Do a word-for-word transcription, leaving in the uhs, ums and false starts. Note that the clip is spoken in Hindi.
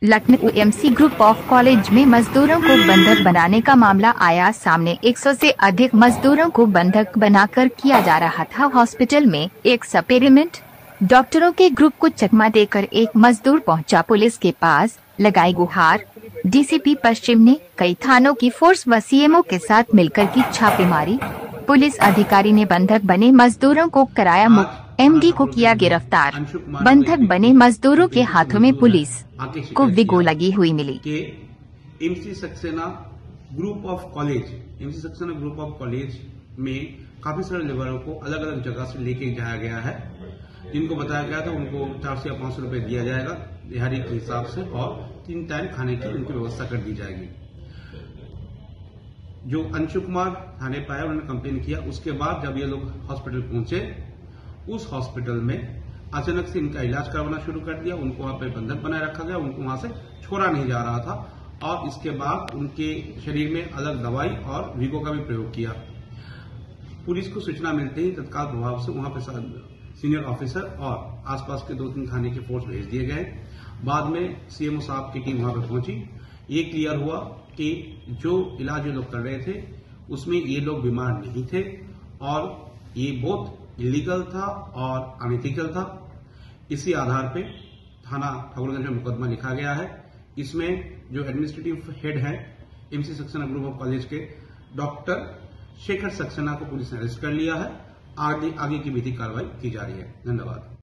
Lucknow MC group of college में मजदूरों को बंधक बनाने का मामला आया सामने। सौ से अधिक मजदूरों को बंधक बनाकर किया जा रहा था। हॉस्पिटल में एक एक्सपेरिमेंट। डॉक्टरों के ग्रुप को चकमा देकर एक मजदूर पहुंचा पुलिस के पास, लगाई गुहार। डीसीपी पश्चिम ने कई थानों की फोर्स व सीएमओ के साथ मिलकर की छापेमारी। पुलिस अधिकारी ने बंधक बने मजदूरों को कराया मुक्त। एमडी को किया गिरफ्तार। बंधक बने मजदूरों के हाथों में पुलिस को विगो लगी हुई मिली। MC Saxena group of college MC Saxena group of college में काफी सारे लेबरों को अलग अलग जगह से लेके जाया गया है। जिनको बताया गया था उनको चार से पांच सौ रूपये दिया जाएगा दिहाड़ी के हिसाब से, और तीन टाइम खाने की उनकी व्यवस्था कर दी जाएगी। जो अंशु कुमार थाने पर आए, उन्होंने कंप्लेन किया। उसके बाद जब ये लोग हॉस्पिटल पहुंचे, उस हॉस्पिटल में अचानक से इनका इलाज करवाना शुरू कर दिया। उनको वहां पर बंधक बनाए रखा गया, उनको वहां से छोड़ा नहीं जा रहा था, और इसके बाद उनके शरीर में अलग दवाई और वीगो का भी प्रयोग किया। पुलिस को सूचना मिलते ही तत्काल प्रभाव से वहां पर सीनियर ऑफिसर और आसपास के दो तीन थाने के फोर्स भेज दिए गए। बाद में सीएमओ साहब की टीम वहां पर पहुंची। ये क्लियर हुआ कि जो इलाज ये लोग कर रहे थे उसमें ये लोग बीमार नहीं थे, और ये बहुत इलीगल था और अनएथिकल था। इसी आधार पे थाना ठाकुरगंज में मुकदमा लिखा गया है। इसमें जो एडमिनिस्ट्रेटिव हेड है MC Saxena group of college के डॉक्टर शेखर सक्सेना को पुलिस ने अरेस्ट कर लिया है। आगे आगे की विधिक कार्रवाई की जा रही है। धन्यवाद।